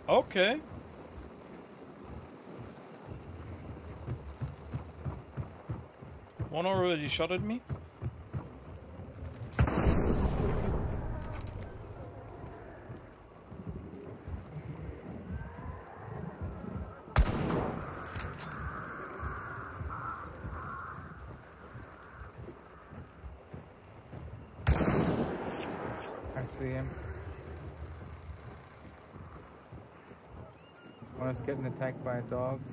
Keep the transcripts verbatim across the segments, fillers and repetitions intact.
Okay. One already shot at me. I see him. One is getting attacked by dogs.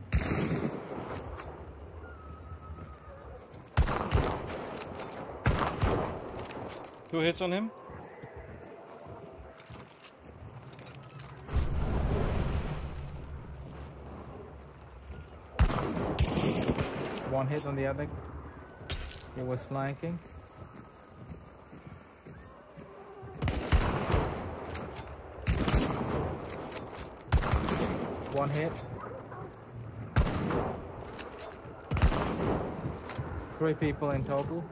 Two hits on him. One hit on the other. He was flanking. One hit. Three people in total.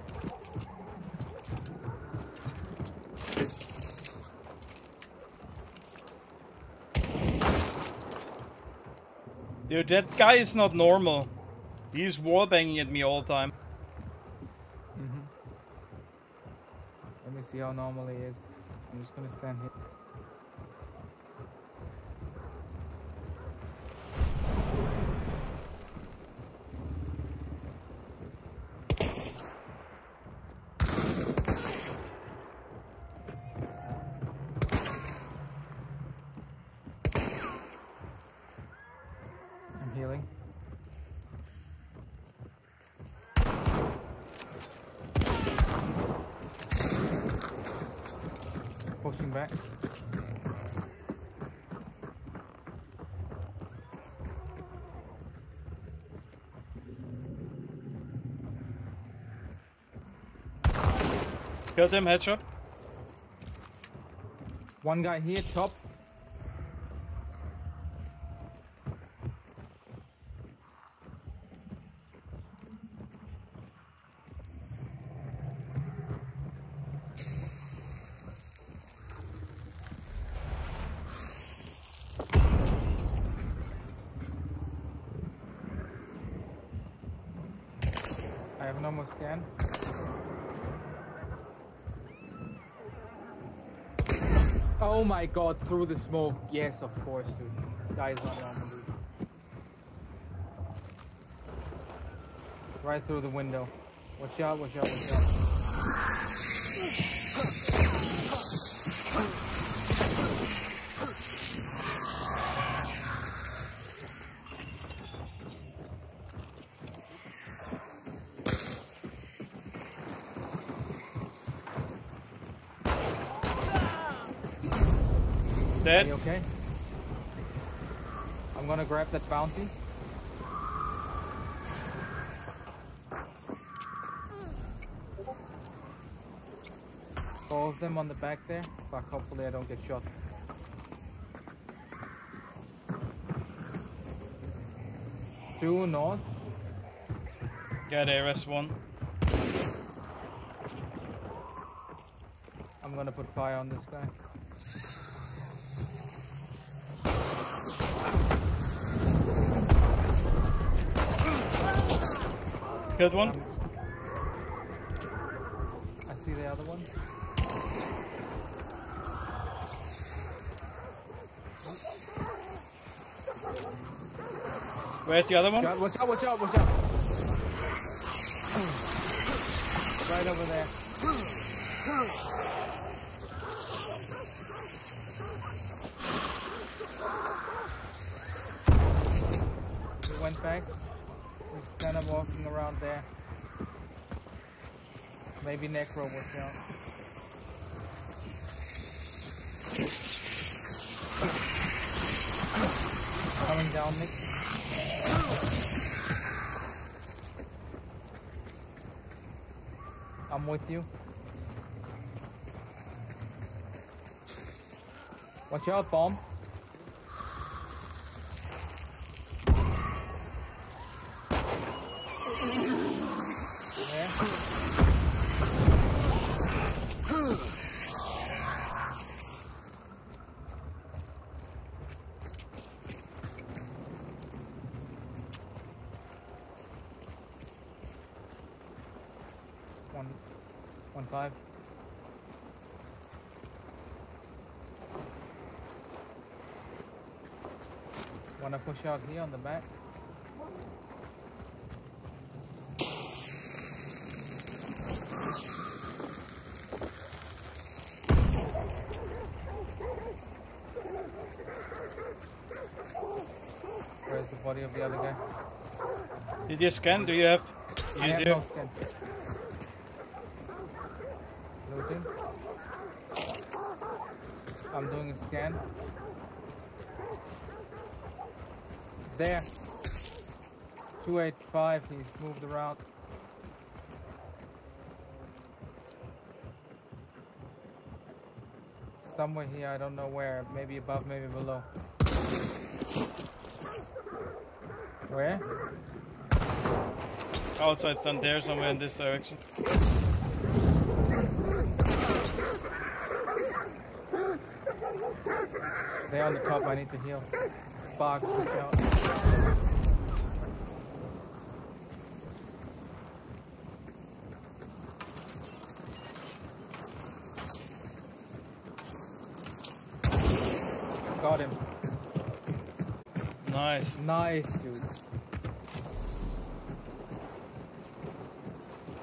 Dude, that guy is not normal. He's wallbanging at me all the time. Mm-hmm. Let me see how normal he is. I'm just gonna stand here. I'm healing. Pushing back. Killed him, headshot. One guy here, top. I have no more scan. Oh my god, through the smoke. Yes, of course, dude. Guy is not normal, dude. Right through the window. Watch out, watch out, watch out. Dead. Are you okay? I'm gonna grab that bounty. All of them on the back there. Fuck, hopefully I don't get shot. Two north. Got A R S one. I'm gonna put fire on this guy. Killed one. Um, I see the other one. Where's the other one? God, watch out, watch out, watch out. Right over there. He went back. He's kind of walking around there. Maybe Necro, watch out. Coming down, Nick. I'm with you. Watch out, bomb. There. five. Wanna push out here on the back? Where's the body of the other guy? Did you scan? Do you have? I Use have your- no scan. Looting. I'm doing a scan. There. two eighty-five, he's moved around. Somewhere here, I don't know where. Maybe above, maybe below. Where? Outside, down there, somewhere in this direction. They're on the top, I need to heal. Sparks, push out. Got him. Nice. Nice, dude.